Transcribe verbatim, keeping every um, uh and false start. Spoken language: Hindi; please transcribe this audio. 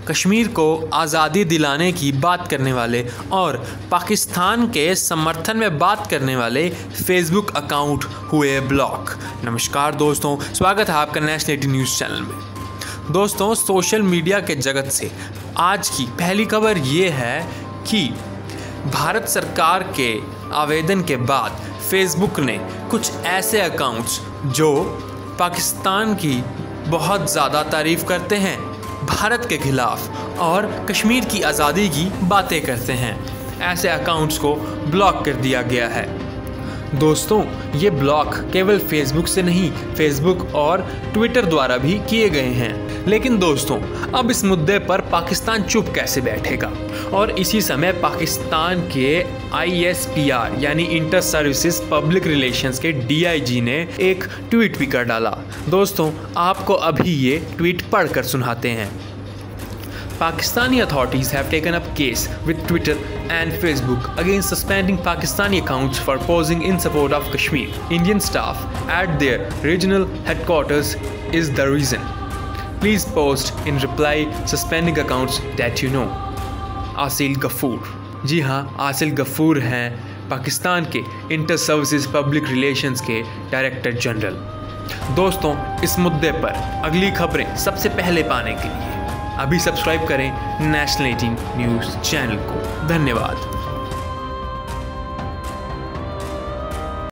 कश्मीर को आज़ादी दिलाने की बात करने वाले और पाकिस्तान के समर्थन में बात करने वाले फेसबुक अकाउंट हुए ब्लॉक। नमस्कार दोस्तों, स्वागत है आपका नेशनल एटी न्यूज़ चैनल में। दोस्तों, सोशल मीडिया के जगत से आज की पहली खबर ये है कि भारत सरकार के आवेदन के बाद फेसबुक ने कुछ ऐसे अकाउंट्स जो पाकिस्तान की बहुत ज़्यादा तारीफ़ करते हैं, भारत के खिलाफ और कश्मीर की आज़ादी की बातें करते हैं, ऐसे अकाउंट्स को ब्लॉक कर दिया गया है। दोस्तों, ये ब्लॉक केवल फेसबुक से नहीं, फेसबुक और ट्विटर द्वारा भी किए गए हैं। लेकिन दोस्तों, अब इस मुद्दे पर पाकिस्तान चुप कैसे बैठेगा? और इसी समय पाकिस्तान के आई एस पी आर यानी इंटर सर्विसेज पब्लिक रिलेशंस के डी आई जी ने एक ट्वीट भी कर डाला। दोस्तों, आपको अभी ये ट्वीट पढ़कर सुनाते हैं। Pakistani authorities have taken up case with Twitter and Facebook against suspending Pakistani accounts for posing in support of Kashmir. Indian staff at their regional headquarters is the reason. Please post in reply suspending accounts that you know. आसिल गफूर। जी हाँ, आसिल गफूर हैं पाकिस्तान के इंटर सर्विसेज पब्लिक रिलेशंस के डायरेक्टर जनरल। दोस्तों, इस मुद्दे पर अगली खबरें सबसे पहले पाने के लिए अभी सब्सक्राइब करें नेशनल एटीन न्यूज़ चैनल को। धन्यवाद।